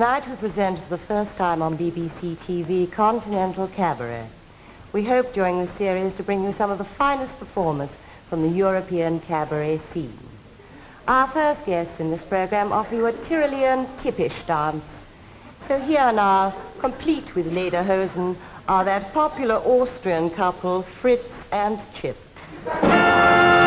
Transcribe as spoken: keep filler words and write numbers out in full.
Tonight we present for the first time on B B C T V Continental Cabaret. We hope during this series to bring you some of the finest performers from the European cabaret scene. Our first guests in this program offer you a Tyrolean Kippisch dance. So here now, complete with lederhosen, are that popular Austrian couple, Fritz and Chip.